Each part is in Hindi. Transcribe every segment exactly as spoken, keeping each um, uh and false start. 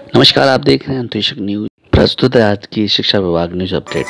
नमस्कार, आप देख रहे हैं अंतरिक्ष न्यूज। प्रस्तुत है आज की शिक्षा विभाग न्यूज अपडेट।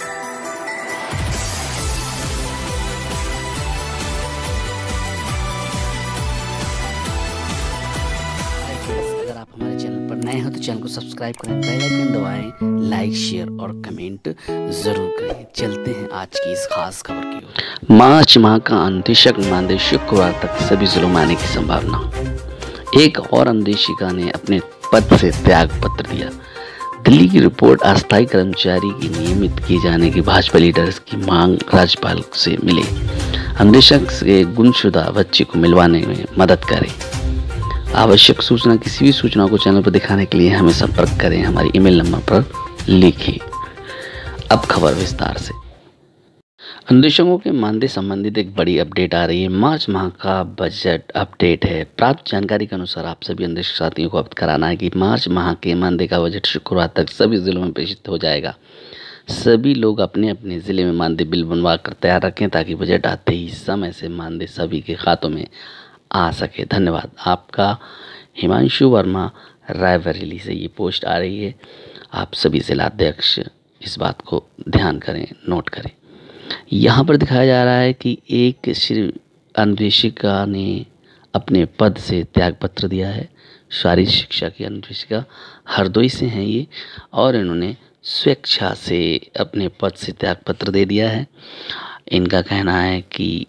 अगर आप हमारे चैनल पर नए हो तो चैनल को सब्सक्राइब करें, बेल आइकन दबाएं, लाइक शेयर और कमेंट जरूर करें। चलते हैं आज की इस खास खबर की ओर। मार्च माह का अंतरिक्ष मानदेय शुक्रवार तक सभी जिलों में आने की संभावना। एक और अनुदेशिका ने अपने पद से त्याग पत्र दिया। दिल्ली की रिपोर्ट अस्थायी कर्मचारी की नियमित किए जाने की भाजपा लीडर्स की मांग राज्यपाल से मिली। अनुदेशक से गुमशुदा बच्चे को मिलवाने में मदद करें। आवश्यक सूचना किसी भी सूचना को चैनल पर दिखाने के लिए हमें संपर्क करें, हमारे ईमेल नंबर पर लिखें। अब खबर विस्तार से। अनुदेशकों के मानदेय संबंधित एक बड़ी अपडेट आ रही है। मार्च माह का बजट अपडेट है। प्राप्त जानकारी के अनुसार आप सभी अनुदेशक साथियों को अवगत कराना है कि मार्च माह के मानदेय का बजट शुक्रवार तक सभी जिलों में प्रेषित हो जाएगा। सभी लोग अपने अपने जिले में मानदेय बिल बनवा कर तैयार रखें ताकि बजट आते ही समय से मानदेय सभी के खातों में आ सके। धन्यवाद। आपका हिमांशु वर्मा, रायबरेली से ये पोस्ट आ रही है। आप सभी जिलाध्यक्ष इस बात को ध्यान करें, नोट करें। यहाँ पर दिखाया जा रहा है कि एक श्री अनुदेशिका ने अपने पद से त्याग पत्र दिया है। शारीरिक शिक्षा की अनुदेशिका हरदोई से हैं ये, और इन्होंने स्वेच्छा से अपने पद से त्याग पत्र दे दिया है। इनका कहना है कि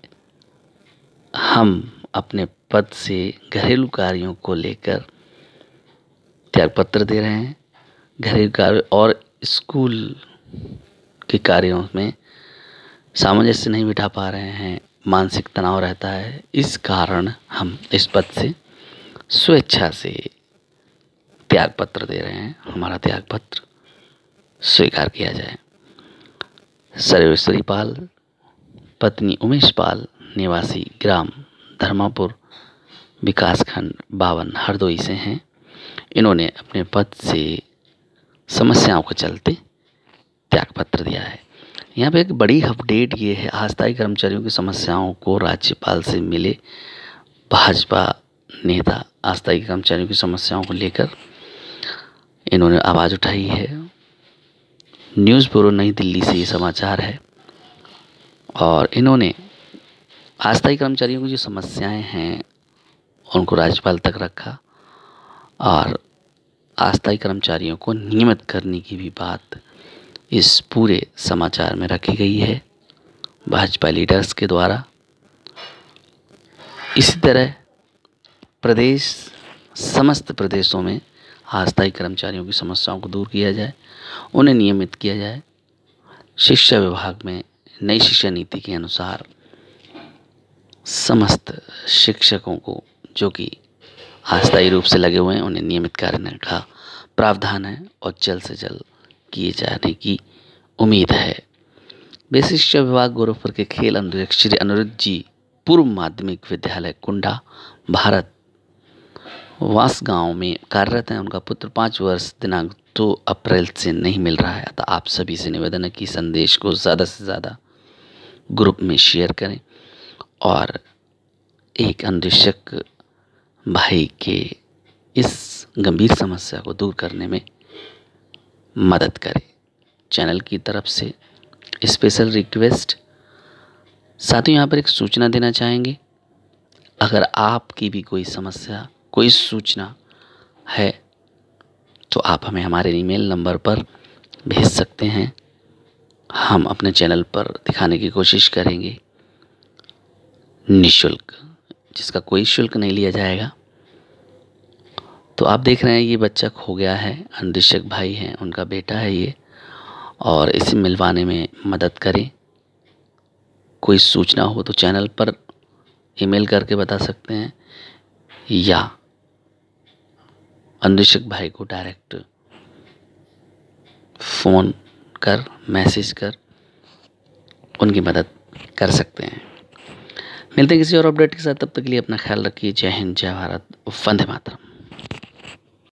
हम अपने पद से घरेलू कार्यों को लेकर त्याग पत्र दे रहे हैं। घरेलू कार्य और स्कूल के कार्यों में सामंजस्य नहीं बिठा पा रहे हैं, मानसिक तनाव रहता है, इस कारण हम इस पद से स्वेच्छा से त्याग पत्र दे रहे हैं। हमारा त्याग पत्र स्वीकार किया जाए। सर्वेश्वरी पाल, पत्नी उमेश पाल, निवासी ग्राम धर्मापुर, विकासखंड बावन, हरदोई से हैं। इन्होंने अपने पद से समस्याओं के चलते त्याग पत्र दिया है। यहाँ पे एक बड़ी अपडेट ये है, अस्थायी कर्मचारियों की समस्याओं को राज्यपाल से मिले। भाजपा नेता अस्थायी कर्मचारियों की समस्याओं को लेकर इन्होंने आवाज़ उठाई है। न्यूज़ ब्यूरो नई दिल्ली से ये समाचार है, और इन्होंने अस्थायी कर्मचारियों की जो समस्याएं हैं उनको राज्यपाल तक रखा, और अस्थायी कर्मचारियों को नियमित करने की भी बात इस पूरे समाचार में रखी गई है भाजपा लीडर्स के द्वारा। इसी तरह प्रदेश समस्त प्रदेशों में अस्थायी कर्मचारियों की समस्याओं को दूर किया जाए, उन्हें नियमित किया जाए। शिक्षा विभाग में नई शिक्षा नीति के अनुसार समस्त शिक्षकों को जो कि अस्थायी रूप से लगे हुए हैं उन्हें नियमित करने का प्रावधान है, और जल्द से जल्द किए जाने की उम्मीद है। बेसिक शिक्षा विभाग गोरखपुर के खेल अनुदेशक श्री अनिरुद्ध जी पूर्व माध्यमिक विद्यालय कुंडा भारत वास गांव में कार्यरत हैं। उनका पुत्र पाँच वर्ष दिनांक दो अप्रैल से नहीं मिल रहा है। अतः आप सभी से निवेदन है कि संदेश को ज़्यादा से ज़्यादा ग्रुप में शेयर करें और एक अनुदेशक भाई के इस गंभीर समस्या को दूर करने में मदद करें। चैनल की तरफ से स्पेशल रिक्वेस्ट। साथियों, यहाँ पर एक सूचना देना चाहेंगे। अगर आपकी भी कोई समस्या, कोई सूचना है तो आप हमें हमारे ईमेल नंबर पर भेज सकते हैं। हम अपने चैनल पर दिखाने की कोशिश करेंगे निःशुल्क, जिसका कोई शुल्क नहीं लिया जाएगा। तो आप देख रहे हैं ये बच्चा खो गया है, अनुदेशक भाई हैं, उनका बेटा है ये, और इसे मिलवाने में मदद करें। कोई सूचना हो तो चैनल पर ईमेल करके बता सकते हैं, या अनुदेशक भाई को डायरेक्ट फ़ोन कर, मैसेज कर उनकी मदद कर सकते हैं। मिलते हैं किसी और अपडेट के साथ, तब तक के लिए अपना ख्याल रखिए। जय हिंद, जय भारत, वंदे मातरम।